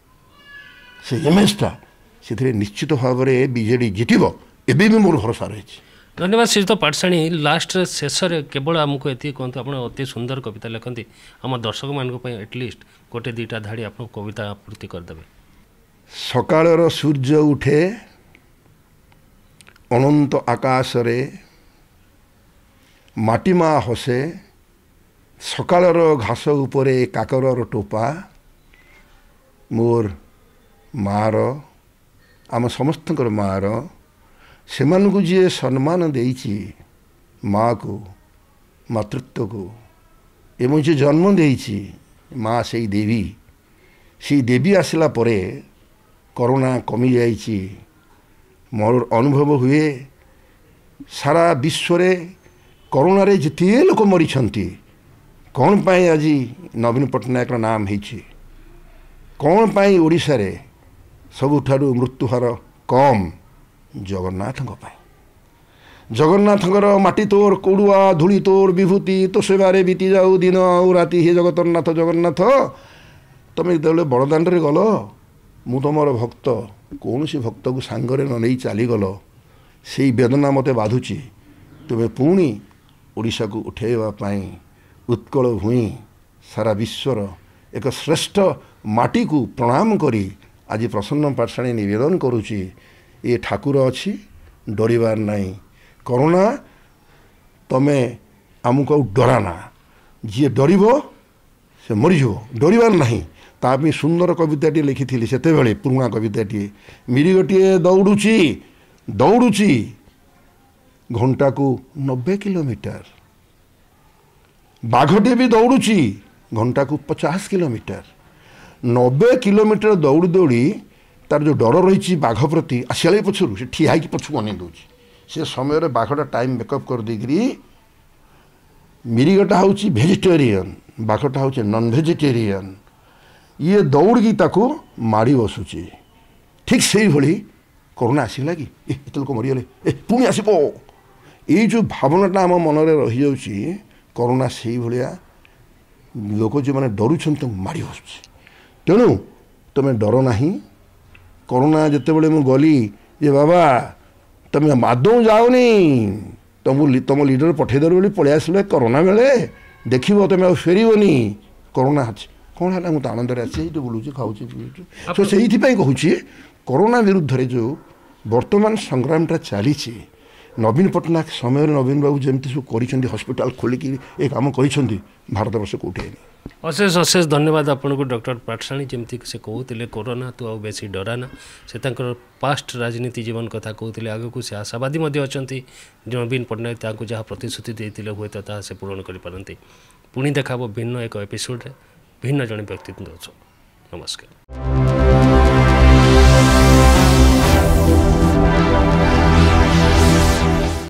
ସେ ଇମେଜଟା ସେଥିରେ ନିଶ୍ଚିତ ଭାବରେ ବିଜେଡ଼ି ଜିତିବ, ଏବେ ବି ମୋର ଭରସା ରହିଛି। ଧନ୍ୟବାଦ ଶ୍ରୀଯୁକ୍ତ ପାଟ୍ଟଶାଣୀ। ଲାଷ୍ଟରେ ଶେଷରେ କେବଳ ଆମକୁ ଏତିକି କୁହନ୍ତୁ, ଆପଣ ଅତି ସୁନ୍ଦର କବିତା ଲେଖନ୍ତି, ଆମ ଦର୍ଶକମାନଙ୍କ ପାଇଁ ଆଟଲିଷ୍ଟ ଗୋଟେ ଦୁଇଟା ଧାଡ଼ି ଆପଣ କବିତା ଆବୃତ୍ତି କରିଦେବେ। ସକାଳର ସୂର୍ଯ୍ୟ ଉଠେ ଅନନ୍ତ ଆକାଶରେ, ମାଟିମା ହସେ, ସକାଳର ଘାସ ଉପରେ କାକରର ଟୋପା, ମୋର ମାଆର, ଆମ ସମସ୍ତଙ୍କର ମାଆର, ସେମାନଙ୍କୁ ଯିଏ ସମ୍ମାନ ଦେଇଛି, ମାଆକୁ, ମାତୃତ୍ୱକୁ, ଏବଂ ଯିଏ ଜନ୍ମ ଦେଇଛି, ମାଆ ସେଇ ଦେବୀ ଆସିଲା ପରେ କରୋନା କମିଯାଇଛି। ମୋର ଅନୁଭବ ହୁଏ ସାରା ବିଶ୍ୱରେ କରୋନାରେ ଯେତେ ଲୋକ ମରିଛନ୍ତି, କ'ଣ ପାଇଁ ଆଜି ନବୀନ ପଟ୍ଟନାୟକର ନାମ ହେଇଛି, କ'ଣ ପାଇଁ ଓଡ଼ିଶାରେ ସବୁଠାରୁ ମୃତ୍ୟୁହାର କମ୍, ଜଗନ୍ନାଥଙ୍କ ପାଇଁ। जगन्नाथଙ୍କର माटी तोर कोड़ुआ धूली तोर विभूति तो सेवारे बीती जाऊ दिन आउ राति हे जगतरनाथ जगन्नाथ तुम जो बड़दाण्ड गल मु तुमर भक्त कौन सी भक्त को सांगरे न नहीं चलीगल से वेदना मते बाधुची तुम्हें पुणी ओडिशा को उठेवाई उत्कल भूई सारा विश्वर एक श्रेष्ठ माटी को प्रणाम करी आज प्रसन्न पाठशाणी निवेदन करुची ये ठाकुर अच्छी डरबार नहीं कोरोना तमें आमको डराना जी डर से मरीज डरबार नहीं तापी सुंदर कविताटी लिखी से पुराणा कविताटी मिरिगटे दौड़ुची दौड़ुची घंटा को 90 किलोमीटर बाघटे भी दौड़ुची घंटा को 50 किलोमीटर 90 किलोमीटर दौड़ी दौड़ी तार जो डर रही बाघ प्रति आसिया पछरू से ठिया पछू अने दूसरी से समय बाघटा टाइम मेकअप कर देकरी मिरिगटा हूँ भेजिटेरियन बाघटा हूँ नॉन भेजिटेरियन ये दौड़ी ताको माड़ी बसुची ठीक से ही भली कोरोना आसला कि एत लोक मरीगले पुणी आसब ये जो भावनाटा आम मन में रही जाऊँगी कोरोना से भाया लोक जो मैंने डरुन माड़ी बसुची तेणु तुम्हें डर ना कोरोना जिते बड़े मुझे गली ये बाबा तुम आदौ जाओनी तुम लीडर पठेदेव बोली पलि आसले कोरोना बेले देख तुम फेरबनी कोरोना अच्छे कौन है मुझे आनंद आसी बुलूची खाऊँ सो से कहूँ कोरोना विरुद्ध रे जो वर्तमान संग्रामटा चली नवीन पट्टनायक समय नवीन बाबू जमी सब कर हस्पिटाल खोलिकी ये कम कर भारत वर्ष कौटे अशेष अशेष धन्यवाद आपन को डॉक्टर पाठशाणी जमती से कहते कोरोना तो आउ बेसी डराना से पास्ट राजनीति जीवन कथा कहते आग को से आशावादी अच्छा नवीन पट्टनायक जहाँ प्रतिश्रुति देते हुए तो से पूरण कर पुणी देखा भिन्न एक एपिसोड भिन्न जड़े व्यक्तित्व नमस्कार।